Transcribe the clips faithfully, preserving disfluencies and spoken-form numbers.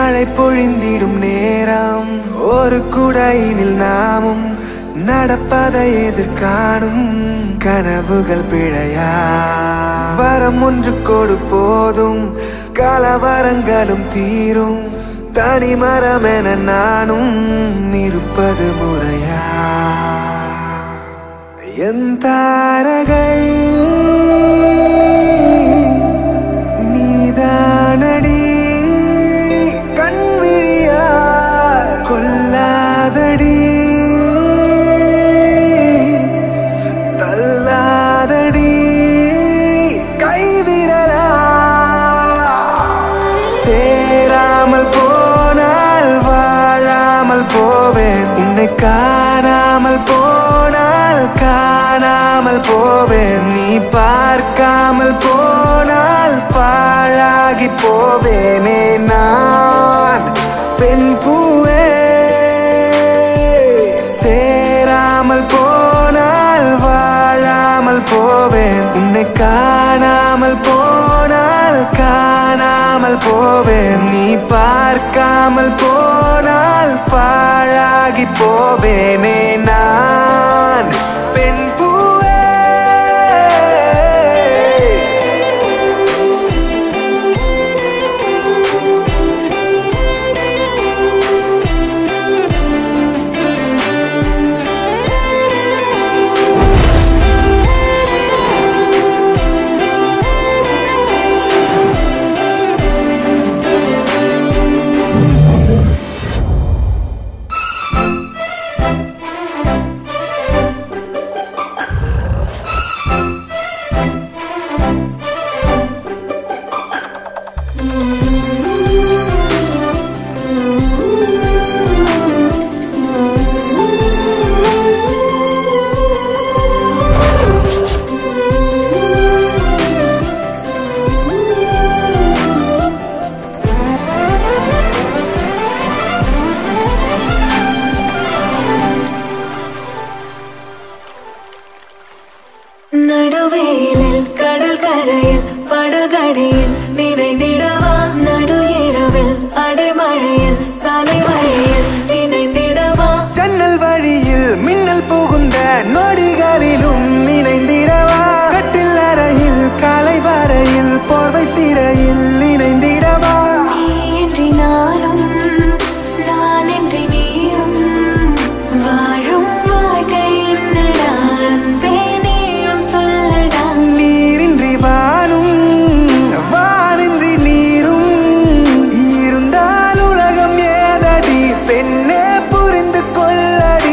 மழை பொழிந்திடும் நேரம் ஒரு குடையினில் நாமும் நடப்பதை எதிர்காணும் கனவுகள் பிழையா வரம் ஒன்று கொடு போதும் கலவரங்களும் தீரும் தனிமரம் என நானும் இருப்பது முறையா என் தாரகை நீதானடி கண்விழியா கொல்லாதடி தள்ளாதடி கைவிரலா சேராமல் போனால் வாழாமல் போவேன் உன்னை காணாமல் போனால் காணாமல் போவேன் நீ பார்க்காமல் போனால் பாழாகி போவேனே நான் பெண் பூவே சேராமல் போனால் வாழாமல் போவேன் உன்னை காணாமல் போனால் காணாமல் போவேன் நீ பார்க்காமல் போனால் பாழாகி போவேனே நான் பெண் பூவே நடுவேலில் கடல் கரையில் படகடியில் நினைந்திடவா நடு இரவில் அடைமழையில் சாலை வழியில் நினைந்திடவா ஜன்னல் வழியில் மின்னல் புகுந்த நொடிகளிலும் நினைந்திடவா கட்டில் அறையில் காலை வரையில் போர்வை சிறையில் நினைந்திடவா நீ என்று நானும் நான் என்று நீயும் வாழும் வாழ்க்கை என்னடா அன்பே நீரின்றி வானும் வானின்றி நீரும் இருந்தால் உலகம் ஏதடி பெண்ணே புரிந்து கொள்ளடி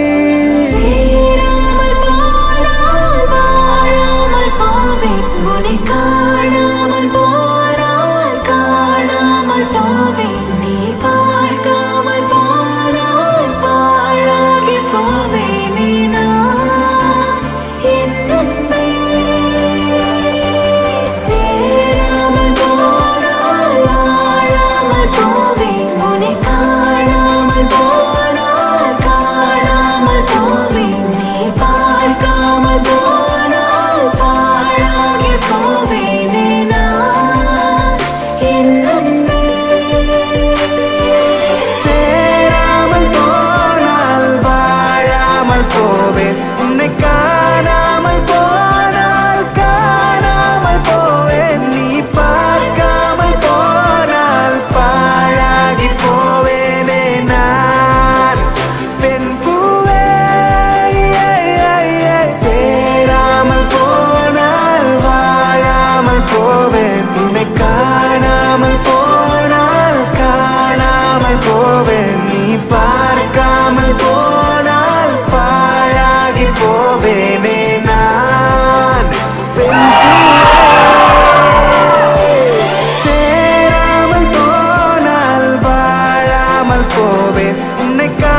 சேராமல் போனால் வாழாமல் போவேன் உன்னை காணாமல் போனால் காணாமல் போவேன் நீ பார்க்காமல் போனால் பாழாகி போவேனே நான் என் அன்பே போவேன் உன்னை